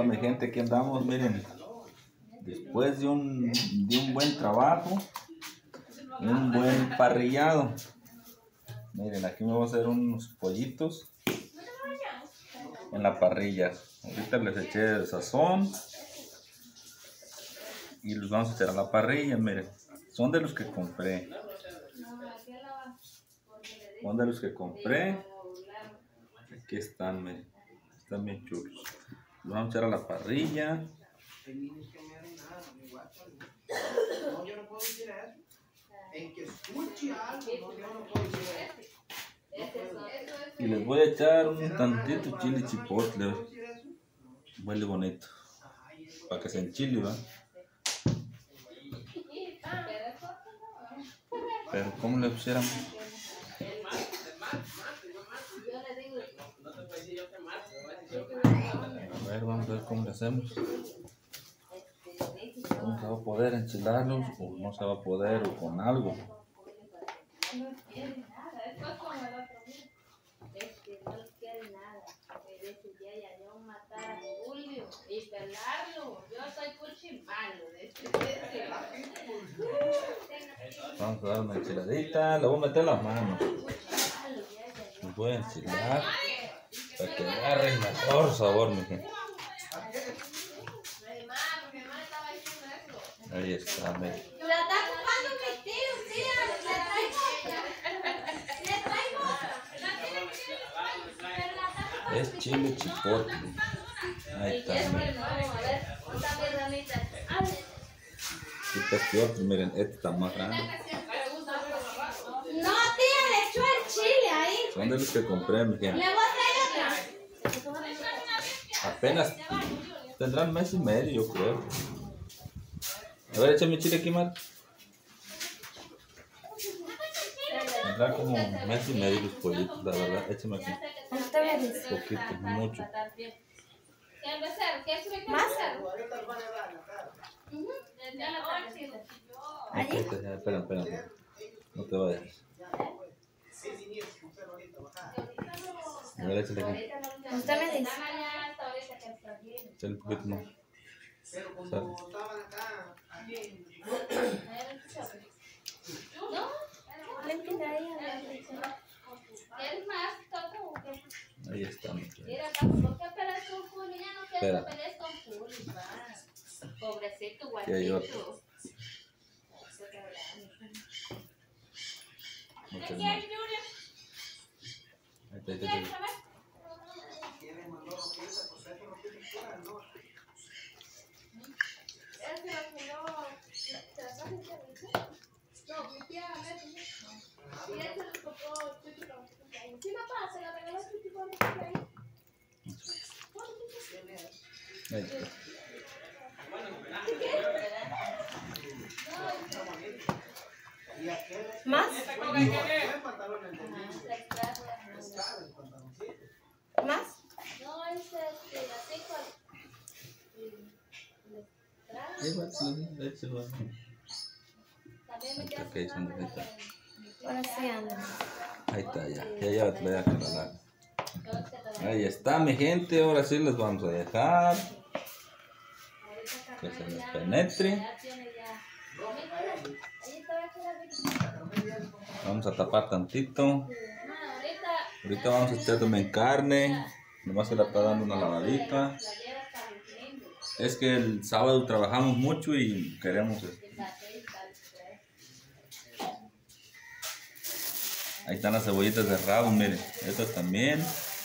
mi gente, aquí andamos, miren. Después de un buen trabajo, un buen parrillado. Miren, aquí me voy a hacer unos pollitos en la parrilla. Ahorita les eché el sazón y los vamos a echar a la parrilla, miren. Son de los que compré. Aquí están, miren. Están bien chulos. Los vamos a echar a la parrilla. Y les voy a echar un tantito chile chipotle. Huele bonito. Para que se enchile, ¿va? Pero ¿cómo le pusiéramos? A ver, vamos a ver cómo le hacemos. ¿Cómo se va a poder enchilarlos? O no se va a poder, o con algo. Vamos a dar una enchiladita. Le voy a meter las manos. Les voy a enchilar para que agarre el mejor sabor, mi gente. Ahí está, miren. Es chile chipotle. Ahí está, miren. Este es otro, miren, este está más grande. No, tía, le echó el chile ahí. Son de los que compré, mi gente. Le voy a traer otra. Apenas tendrán mes y medio, yo creo. A ver, échame chile aquí, Mar. Tendrán como mes y medio los pollitos, la verdad. Échame aquí. Poquito, no mucho. ¿Más? Espera. No te vayas. A ver, échale aquí. Usted me dice. Échale un poquito más. Sale. Ahí está. Espera. Aquí hay otro. Muchas más. Ahí está. Ahí está. ¿Más? ¿Más? Échalo. Ok, son de ahí. Ahora sí anda. Ahí está, ya te voy a calar. Ahí está, mi gente. Ahora sí les vamos a dejar que se les penetre. Vamos a tapar tantito. Ahorita vamos a echar también carne. Nomás se la está dando una lavadita. Es que el sábado trabajamos mucho y queremos Ahí están las cebollitas de rabo, miren. Estas también.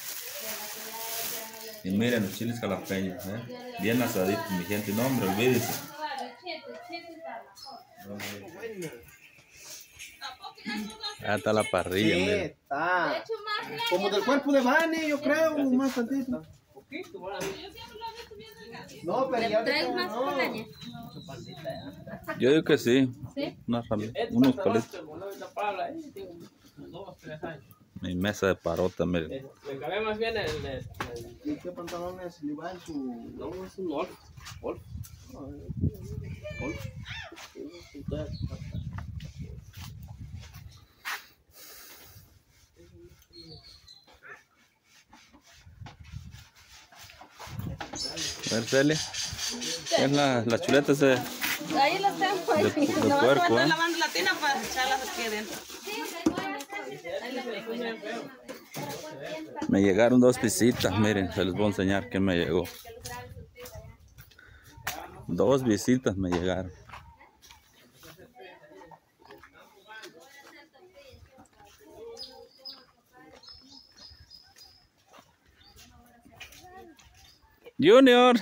Y miren los chiles jalapeños, bien asaditos, mi gente. No, hombre, olvídense. Ahí está la parrilla, miren. Está. Como del cuerpo de Vane, yo creo, más tantito. No, pero ya no. Yo digo que sí. ¿Sí? Unos palitos. Mi mesa de parota, miren. Le cabe más bien ¿Y qué pantalones le va en su...? No, es un Wolf. ver, Celia. Es las chuletas de Ahí las tengo. Ahí. Nomás puerco, cuando ¿eh? lavando la tina para echarlas aquí adentro. Me llegaron 2 visitas, miren, se les voy a enseñar qué me llegó. 2 visitas me llegaron. Junior,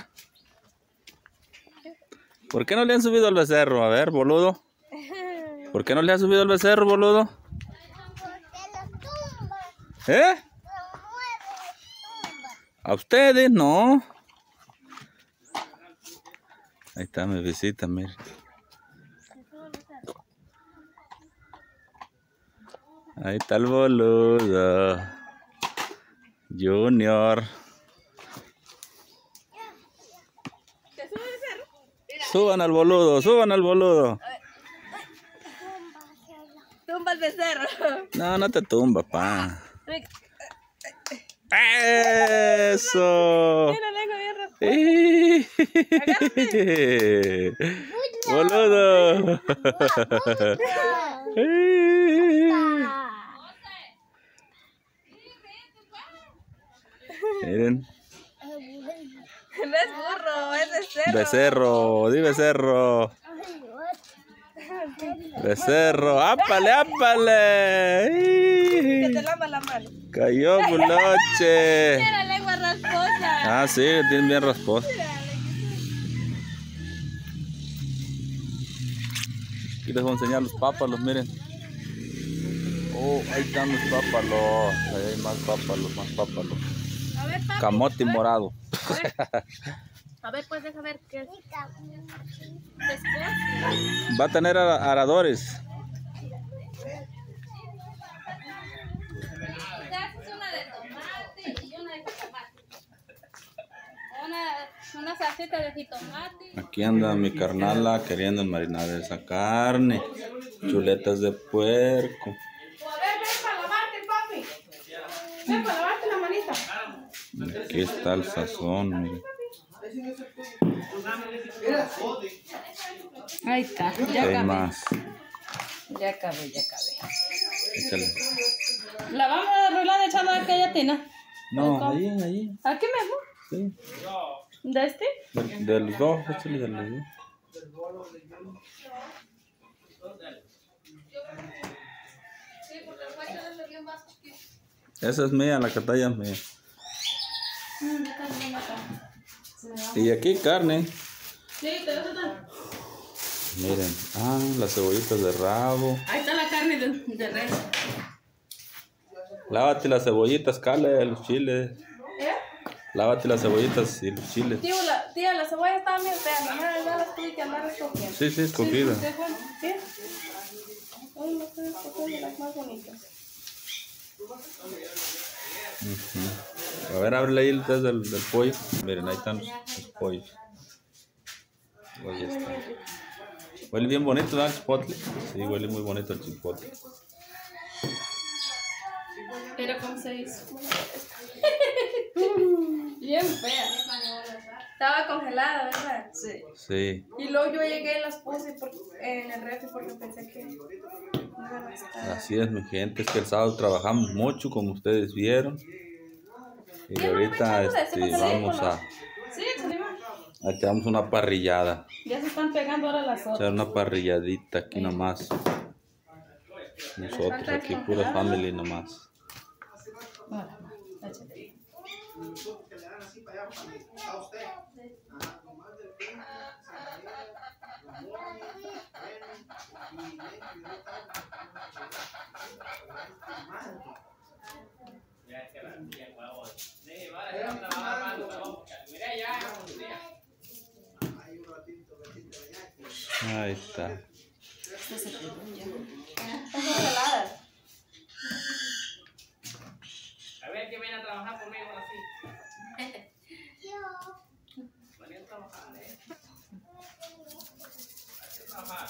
¿por qué no le han subido al becerro? A ver, boludo. ¿Por qué no le han subido al becerro, boludo? ¿Eh? ¿A ustedes? No. Ahí está mi visita, miren. Ahí está el boludo. Junior. Suban al boludo, suban al boludo. Tumba el becerro. No, no te tumba, pa. Eso. Mira, lengua bien rápido. Boludo. Miren. No es burro, es becerro. Becerro, di becerro. Becerro, ápale, ápale. Que te lava la mano. Cayó buloche. Mira, lengua rasposa. Ah, sí, tiene bien rasposo. Aquí les voy a enseñar los pápalos, miren. Oh, ahí están los pápalos. Ahí hay más pápalos, más pápalos. A ver, papi. Camote morado. A ver, pues deja ver qué es. Después. Va a tener aradores. Esta es una de tomate y una de jitomate. Una salsita de jitomate. Aquí anda mi carnala queriendo marinar esa carne. Chuletas de puerco. Ven para lavarte, papi. Ven para lavarte la manita. Aquí está el sazón, miren. Ahí está, Hay más. Ya acabé, ya acabé. Échale. ¿La vamos a arreglar echando a aquella tina? No, ahí. ¿Aquí mismo? Sí. ¿De este? De los dos, échale de los dos. Esa es mía, la catalla es mía. Y aquí carne. Sí, te vas a dar. Miren, las cebollitas de rabo. Ahí está la carne de res. Lávate las cebollitas, Cale, los chiles. Lávate las cebollitas y los chiles. Tía, la cebolla estaba bien fea. No las tuve que andar escogiendo. Sí, escogida. ¿Sí? Ay, no estoy escogiendo las más bonitas. A ver, ábrele ahí el test del pollo. Miren, ahí están los pollos. Ahí está. Huele bien bonito, ¿no? El chipotle. Sí, huele muy bonito el chipotle. Pero ¿cómo se hizo? Bien fea. Estaba congelada, ¿verdad? Sí. Sí. Y luego yo llegué y las puse en el refri porque pensé que no iban a estar. Así es, mi gente. Es que el sábado trabajamos mucho, como ustedes vieron. Y Ya no ahorita me echamos de ese, vamos a Sí, salimos. echamos una parrillada. Ya se están pegando ahora las otras. Echar una parrilladita aquí nomás. Nosotros aquí, pura family nomás. Bueno, échate. Ahí está. A ver que viene a trabajar conmigo así. Venía a trabajar, Hay que trabajar.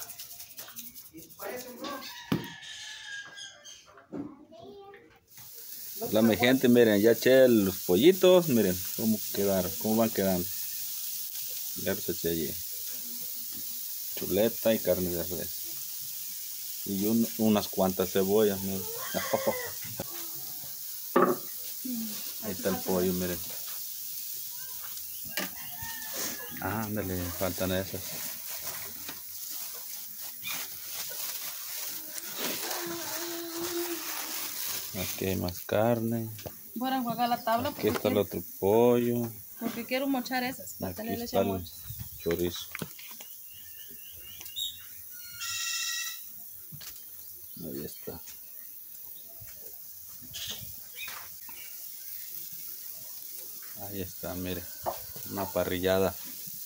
Hola mi gente, miren, ya eché los pollitos, miren cómo quedaron, cómo van quedando. Ya los eché allí. Chuleta y carne de res. Y unas cuantas cebollas, miren. Ahí está el pollo, miren. Ah, ándale, faltan esas. Aquí hay más carne. Voy a enjuagar la tabla Aquí está el otro pollo. porque quiero mochar esas. Para Aquí tenerle está el chamoy. chorizo. Ahí está. Ahí está, mire. Una parrillada.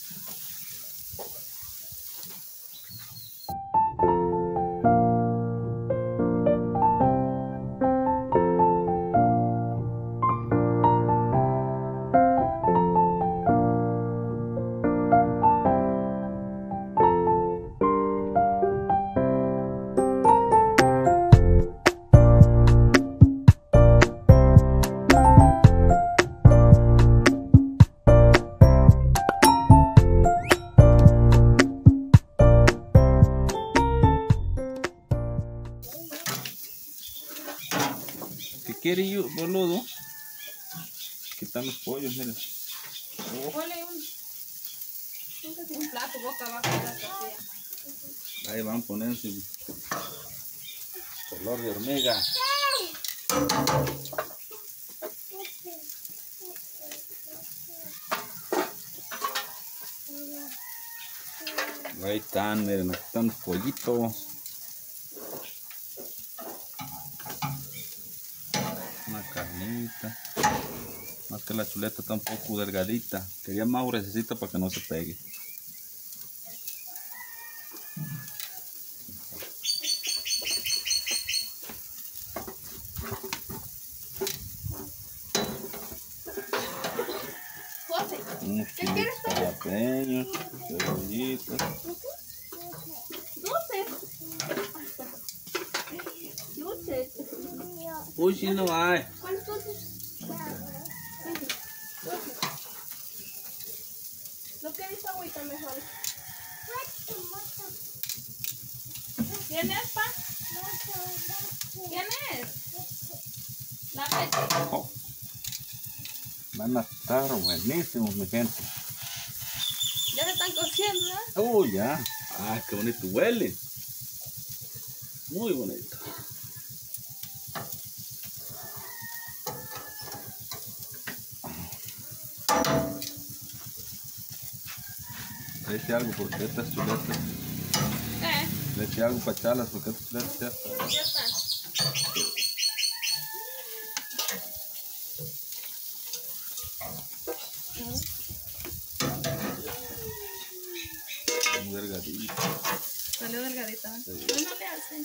¿Qué quiere yo, boludo? Aquí están los pollos, miren. Ponle un plato boca abajo de la tortilla. Ahí van poniendo color de hormiga. Ahí están, miren, aquí están los pollitos. Una carnita. Más que la chuleta está un poco delgadita. Quería más gruesecita para que no se pegue. José, Unos chilitos jalapeños, cebollitas. dulces. Dulces. Uy, si no hay. ¿Cuáles dulces? Lo que dice agüita mejor. ¿Quién es, pa? ¿Quién es? La leche. Oh. Van a estar buenísimos, mi gente. Ya se están cociendo, ¿eh? Oh, ya. Ah, qué bonito huele. Muy bonito. Le eché algo porque estas chuletas. Le eché algo para echarlas porque estas chuletas ya están. Ya está. Muy delgadito. Salió delgadita. Sí. Pues no le hacen.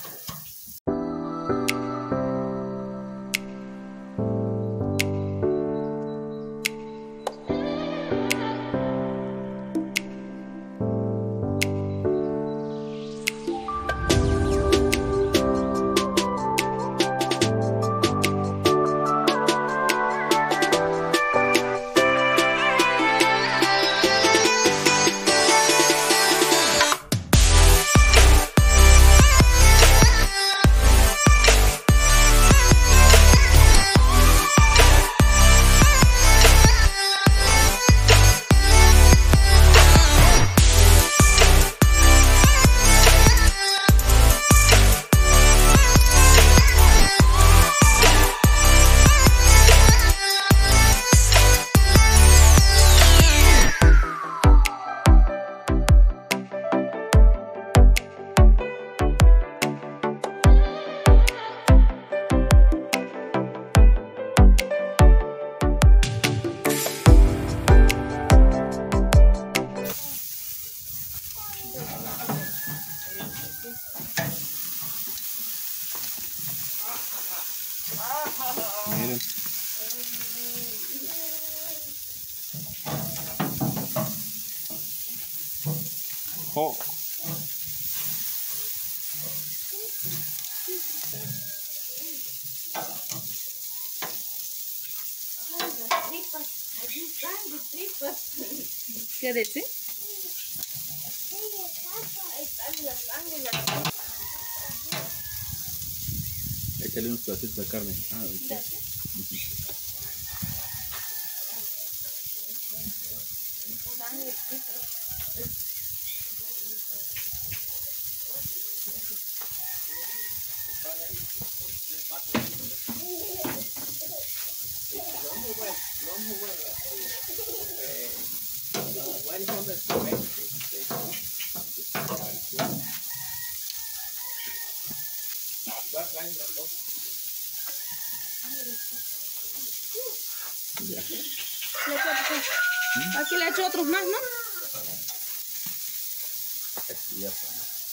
Miren. Oh. Ay, las tripas. Aquí están de tripas. ¿Qué dice? Ahí están las ánguilas. Échale unos pedacitos de carne. Ah, Están de tripas. ya. Aquí le echo otros más, ¿no? Ya está.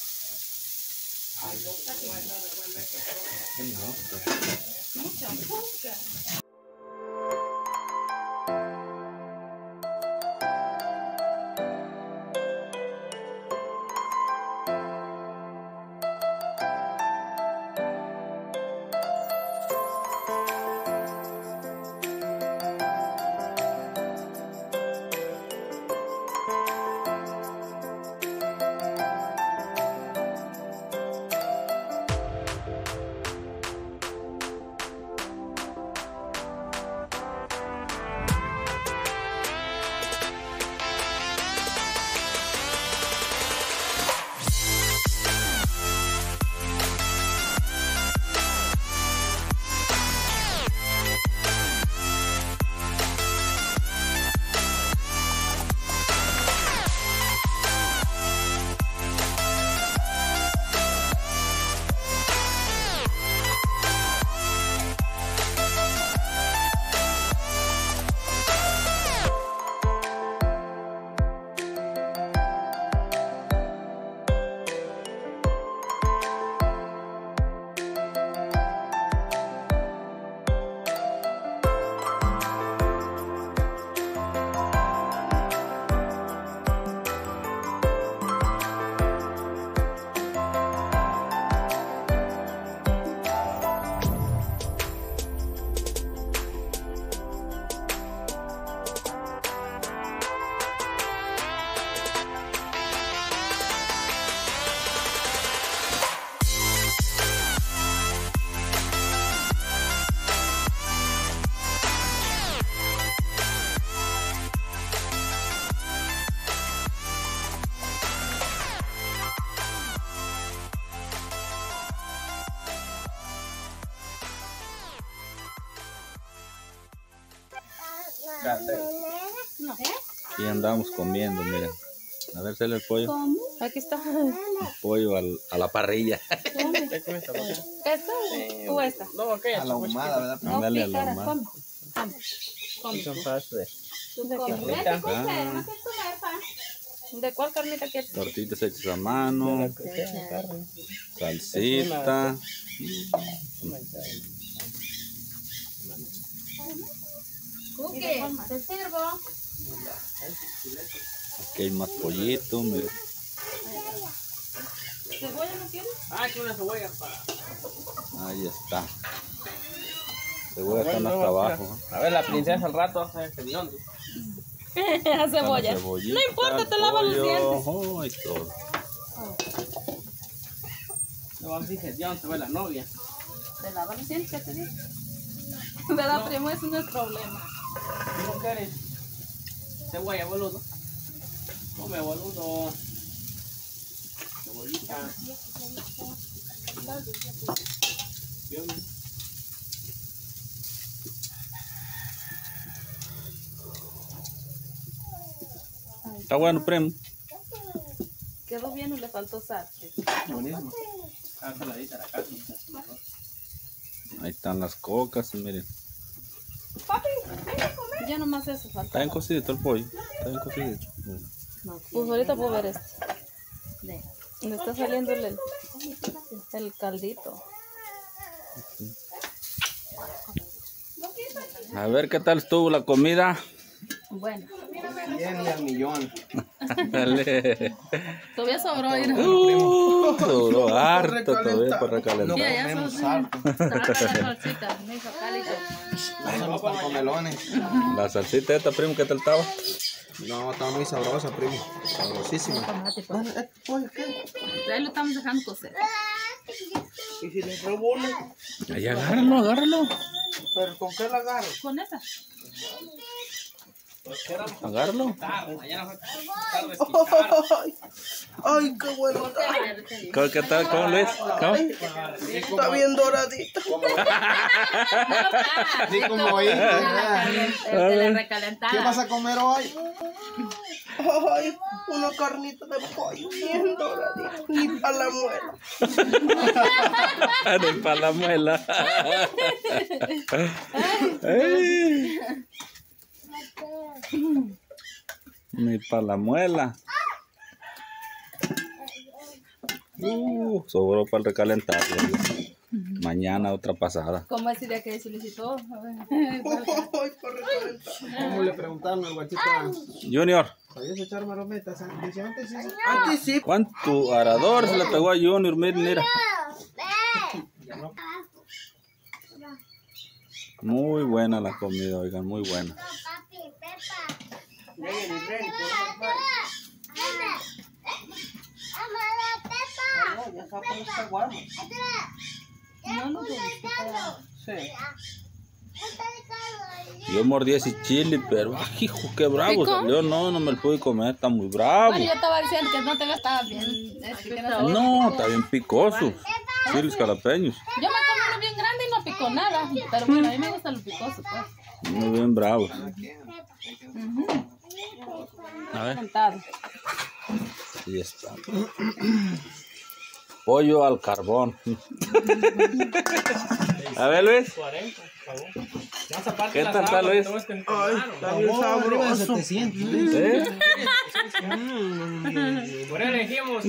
No. Aquí andamos comiendo, miren. A ver, sale el pollo. ¿Cómo? Aquí está. El pollo a la parrilla. ¿Esta o esta? No, aquella. A la ahumada, ¿verdad? No, Ándale a la pícara, humana. come. Come. Come. Son pasos de... ¿De qué? Ah, ¿De cuál carnita quieres? tortitas hechas a mano, salsita. Cookie, te sirvo. Aquí hay más pollito, miren. ¿Cebolla no quieres? Ah, que una cebolla para... Ahí está. Cebolla están hasta abajo. A ver, la princesa al rato hace el dónde. A cebolla. No importa, te lavas los dientes. Oh, y todo. No vamos a decir Dios, se ve la novia. Te lavas los dientes, ¿qué te digo? ¿Verdad, primo? Eso no es problema. ¿Tú no quieres cebolla, boludo? Come, boludo. Cebollita. Dios mío. Está bueno, primo. Quedó bien o le faltó sal. Buenísimo. Ah, saladita la carne. Ahí están las cocas, miren. Ya nomás eso falta. Está bien cocidito el pollo. Está bien cocidito. Pues ahorita puedo ver esto. Me está saliendo el caldito. A ver qué tal estuvo la comida. Bueno. 100 y al millón. Dale. Todavía sobró. Mira. Sobró harto todavía para No recalentar. ya comemos sos- harto. Traga la salsita, me hizo cálido. Somos para comelones. La salsita esta, primo, ¿qué tal estaba? No, está muy sabrosa, primo. Sabrosísima. Tomate, pa. Oye, ¿qué? Ya lo estamos dejando cocer. ¿Y si le robo una? Ahí, agárralo, agárralo. ¿Pero con qué la agarro? Con esa. Agárralo. Mañana fue tarde. Ay, qué bueno está. ¿Qué tal? ¿Cómo Luis? ¿Cómo? Está bien doradita. Así como ahí. De la recalentada. ¿Qué vas a comer hoy? Ay, una carnita de pollo bien doradita. Ni para la muela. Ni para la muela. Ay. Ni para la muela. Sobró para el recalentado. Mañana otra pasada. ¿Cómo es el día que solicitó? Ay, por recalentar. ¿Cómo le preguntaron al guachito? Junior, ¿Sabías echar marometas? Dice, antes sí. Antes sí. ¿cuánto arador se le pegó a Junior? Miren, mira. Muy buena la comida, oigan, muy buena. Yo mordí ese chile, pero hijo, qué bravo salió. No, no me lo pude comer, está muy bravo. Bueno, yo estaba diciendo que no te estaba bien. Que no- No, está bien picoso. Chiles jalapeños. Yo me comí uno bien grande y no picó nada. Pero bueno, a mí me gusta lo picoso, pues. Muy bien bravos. A ver, Sentado. ahí está. Pollo al carbón. A ver, Luis. ¿Qué tal está, Luis? Ay, está bien sabroso. ¿Eh? Por eso elegimos.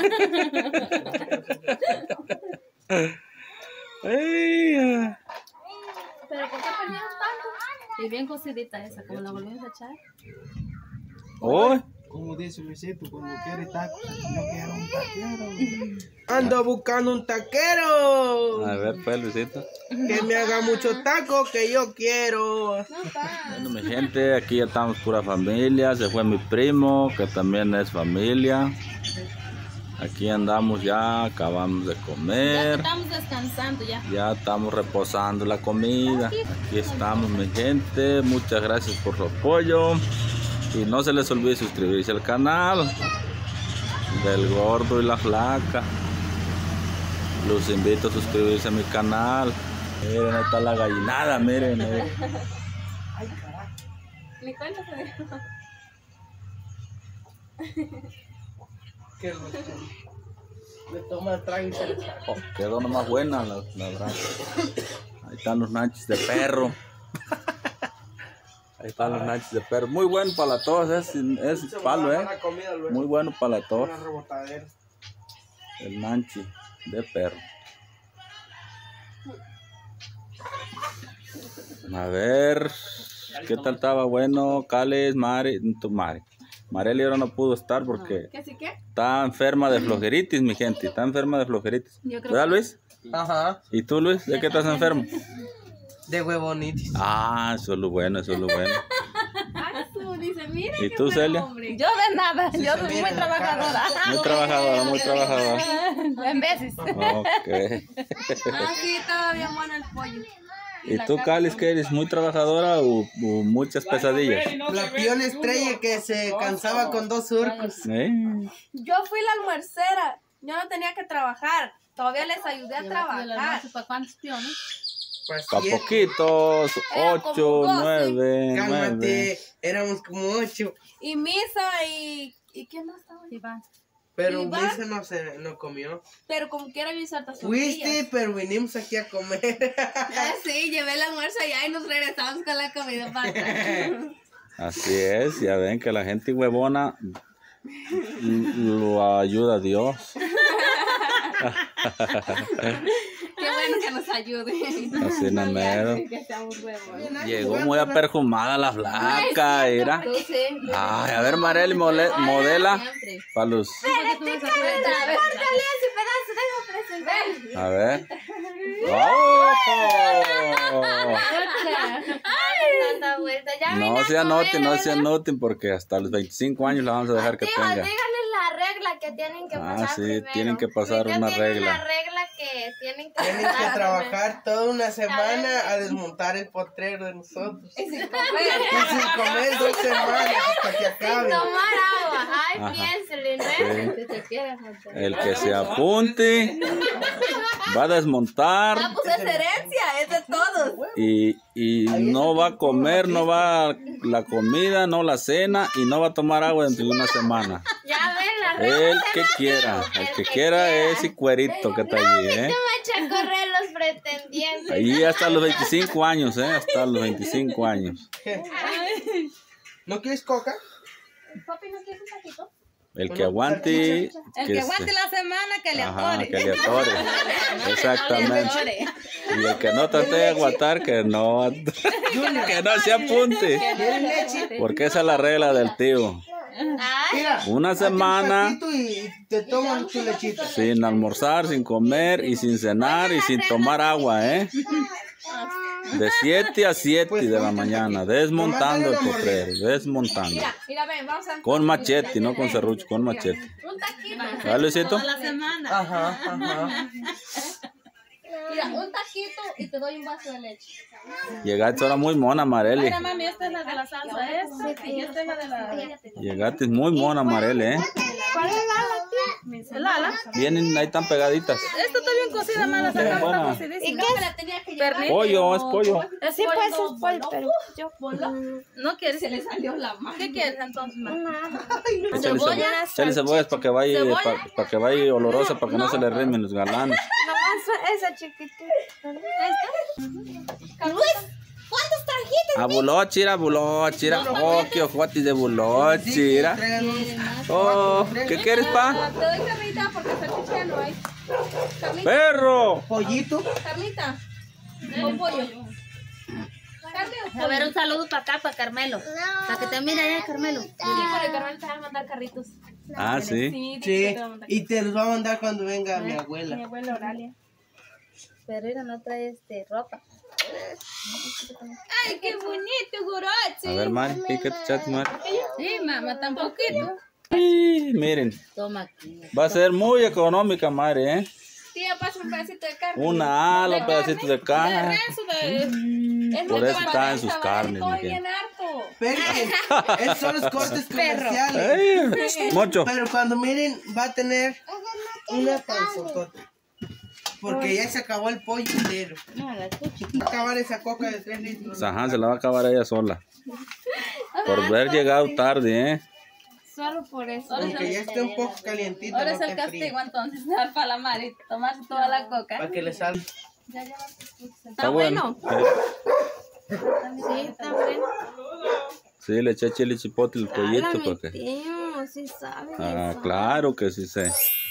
Ay, Pero ¿por qué perdieron tanto? Y bien cocidita esa, como la volvimos a echar. oh, Como dice Luisito, cuando quiere taco, yo quiero un taquero. Ando buscando un taquero. a ver, pues, Luisito. Que me haga mucho taco que yo quiero. Bueno, mi gente, aquí ya estamos pura familia. Se fue mi primo, que también es familia. Aquí andamos ya, acabamos de Ya comer. estamos descansando ya. Ya estamos reposando la comida. Aquí estamos, mi gente. Muchas gracias por su apoyo. Y no se les olvide suscribirse al canal del Gordo y la Flaca. Los invito a suscribirse a mi canal. Miren, ahí está la gallinada, miren. Ni cuenta se dio. Me toma trago y se le Oh, quedó nomás buena la verdad. Ahí están los nachos de perro. Ahí están los nachos de perro. Muy bueno para la tos, es palo, Muy bueno para la tos. Una rebotadera. El nanchi de perro. A ver, ¿qué tal estaba? Bueno, Cales, Marely ahora no pudo estar porque ¿Qué sí qué? está enferma de flojeritis, mi gente. Está enferma de flojeritis. Yo creo ¿Verdad, que- Luis? Ajá. ¿Y tú, Luis? ¿De qué estás enfermo? De huevonitis. Ah, eso es lo bueno, eso es lo bueno. Ay, tú, dice, mira. ¿Y qué tú, buen Celia? hombre. Yo de nada, yo se soy mira muy en la cara. trabajadora. Muy trabajadora, muy trabajadora. En veces. Ok. Ah, sí, estaba bien bueno el pollo. ¿Y tú, Calis, qué eres? ¿Muy trabajadora o muchas pesadillas? La piona estrella que se cansaba con 2 surcos. ¿Eh? Yo fui la almuercera. Yo no tenía que trabajar. Todavía les ayudé a trabajar. ¿Para cuántos piones? Pues Pa' 7. poquitos, Era como 8, 12. 9, 9. Cálmate, éramos como 8. Y Misa y ¿quién más estaba ahí? Iván. Pero Iván. Misa no comió. Pero como quiera yo hice hartas Fuiste, tortillas. pero vinimos aquí a comer. Ah, sí, llevé el almuerzo allá y nos regresamos con la comida para atrás. Así es, ya ven que la gente huevona lo ayuda a Dios. Qué bueno que nos ayude. Así no mero. Que seamos huevos. Llegó muy aperjumada la flaca, mira. Entonces, Ay, a ver, Marely, modela siempre. para los... A ver. ¡Oh! Tanta vuelta. Ya No vine a se anoten, comer, no ¿verdad? se anoten porque hasta los 25 años la vamos a dejar que Tío, tenga. díganle la regla que tienen que pasar Sí, primero. tienen que pasar Mi tío una tiene regla. La regla que tienen que Tienen que trabajar toda una semana a desmontar el potrero de nosotros. Y sin comer 2 semanas hasta que acabe. tomar agua. Ay, Ajá. piénsele, ¿no? Sí. Si te quieres, Jota. El que se apunte va a desmontar Ah, pues es herencia, es de todos. y no va a comer, no va la comida, no la cena y no va a tomar agua dentro de una semana. Ya ven la regla. El que quiera, el que quiera es ese cuerito que está allí, Te va a echar a correr los pretendientes. Ahí hasta los 25 años, hasta los 25 años. ¿Qué? ¿No quieres coca? Papi, ¿no quieres un taquito? El que aguante, El que aguante la semana, que le ajá, atore. que le atore. Exactamente. Y el que no trate de aguantar, que no se apunte. ¿Quieres leche? Porque esa es la regla del tío. Ay, Mira, Una hazte un semana taquito y te tomas tu lechita. sin almorzar, sin comer y sin cenar y sin tomar agua, ¿eh? De 7 a 7 de la mañana, desmontando el potrero, desmontando. Mira, ven, vamos a... Con machete, no con serrucho, con machete. Un taquito. ¿Vale, Luisito? Toda la semana. Ajá, ajá. Mira, un taquito y te doy un vaso de leche. Llegaste ahora muy mona, Marely. Mira, mami, esta es la de la salsa, esta. Y esta es la de la... Llegaste muy mona, Marely, ¿eh? ¿cuál es la Lala. Vienen ahí tan pegaditas. Esta está bien cocida, mala. Bien Está buena. cocidísima. No me la tenía que llevar. Pernil. Pollo, es pollo. Sí, pues es pollo, pero yo... ¿No quieres? Se le salió la mano. ¿Qué quieres entonces, ma? Échale cebollas para que vaya, para que vaya olorosa, para que no se le rimen los galanes. Nomás esa chiquitita. ¿Cuántos trajitos? A bulochira. Oh, qué ojotes de bulochira. Oh, ¿qué quieres, pa? Te doy carnita porque salchicha no hay. Carnita, ¡Perro! Pollito. carnita. Con pollo. Carne o pollo. A ver, un saludo para acá, para Carmelo. Para que te mire allá, Carmelo. Sí, porque Carmen te va a mandar carritos. Ah, sí. Sí, y te los va a mandar cuando venga mi abuela. Mi abuela Oralia. Pero ella no trae ropa. Ay, qué bonito, Gorochi. A ver, Mari, ¿qué te echaste, Mari? Sí, mamá, tan poquito. Sí, miren, Toma aquí. va a ser muy económica, Mari, ¿eh? Tía, pasa un pedacito de carne. Una ala, un pedacito de carne. Es Por muy eso está en sus barata, carnes, vale, mi bien gente. harto. Espérense, esos son los cortes comerciales. Ay, Mocho. Pero cuando miren, va a tener una panzotota. Porque ya se acabó el pollo entero. Va a acabar esa coca de 3 litros. Ajá, se la va a acabar ella sola. Por haber llegado tarde, ¿eh? Solo por eso. Aunque ya esté un poco calientito, Ahora no es el esté castigo frío. entonces, para la Mari, tomarse toda la coca. Para que le salga. Está bueno. Sí, está bueno. Sí, le eché chile chipotle el pollito porque. Tío, sí sabe. Ah, claro que sí sé.